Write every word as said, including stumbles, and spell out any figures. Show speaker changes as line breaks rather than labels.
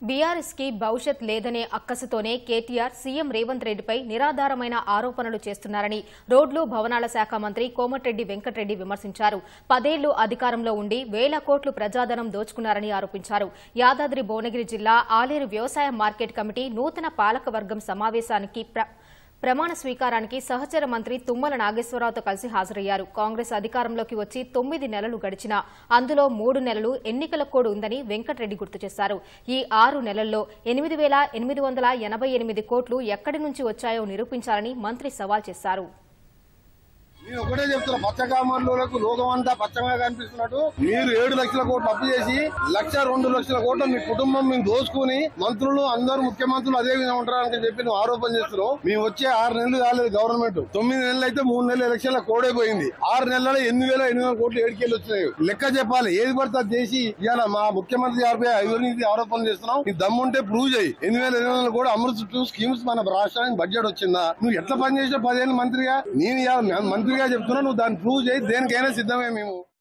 BRS కి భవిష్యత్ లేదనే అక్కసుతోనే కేటీఆర్ సీఎం రేవంత్ రెడ్డిపై నిరాధారమైన ఆరోపణలు చేస్తున్నారని రోడ్లు భవనాల శాఖ మంత్రి కోమటిరెడ్డి వెంకటరెడ్డి విమర్శించారు. పదేళ్లు అధికారంలో ఉండి వేల కోట్లు ప్రజాధనం దోచుకున్నారని ఆరోపించారు. యాదాద్రి భువనగిరి జిల్లా ఆలేరు వ్యవసాయ మార్కెట్ కమిటీ నూతన పాలకవర్గం సమావేశానికి ప్రమాణ స్వీకారానికి సహచర మంత్రి తుమ్మల నాగేశ్వరరావుతో కలిసి హాజరయ్యారు. కాంగ్రెస్ అధికారంలోకి వచ్చి తొమ్మిది నెలలు గడిచినా అందులో మూడు నెలలు ఎన్నికల కోడ్ ఉందని వెంకటరెడ్డి గుర్తు చేశారు. ఈ ఆరు నెలల్లో ఎనిమిది వేల ఎనిమిది వందల ఎనభై ఎనిమిది కోట్లు ఎక్కడి నుంచి వచ్చాయో నిరూపించాలని మంత్రి సవాల్ చేశారు.
నేను ఒకటే చెప్తున్నా, పచ్చకామర్లకు లోకం అంతా పచ్చగా కనిపిస్తున్నట్టు మీరు ఏడు లక్షల కోట్లు అప్పు చేసి లక్ష రెండు లక్షల కోట్లు మీ కుటుంబం మేము దోసుకుని మంత్రులు అందరూ ముఖ్యమంత్రులు అదే విధంగా ఉంటారని చెప్పి నువ్వు ఆరోపణ చేస్తున్నావు. మేము వచ్చే ఆరు నెలలు కాలేదు గవర్నమెంట్, తొమ్మిది నెలలు అయితే మూడు నెలల ఎలక్షన్ల కోడే పోయింది. ఆరు నెలల ఎనిమిది వేల ఎనిమిది వందల కోట్లు ఏడుకెళ్ళి వచ్చినాయి. లెక్క చెప్పాలి, ఏది పడితే అది చేసి ఇవాళ మా ముఖ్యమంత్రి గారిపై అవినీతి ఆరోపణలు చేస్తున్నావు. నీ దమ్ముంటే ప్రూవ్ చేయి. ఎనిమిది వేల ఎనిమిది వందల కూడా అమృత్ టూ స్కీమ్స్ మన రాష్ట్రానికి బడ్జెట్ వచ్చిందా? నువ్వు ఎట్లా పనిచేసావు పదిహేను మంత్రిగా? నేను మంత్రి చెప్తున్నా, నువ్వు దాన్ని ప్రూవ్ చేయి. దేనికైనా సిద్ధమే మేము.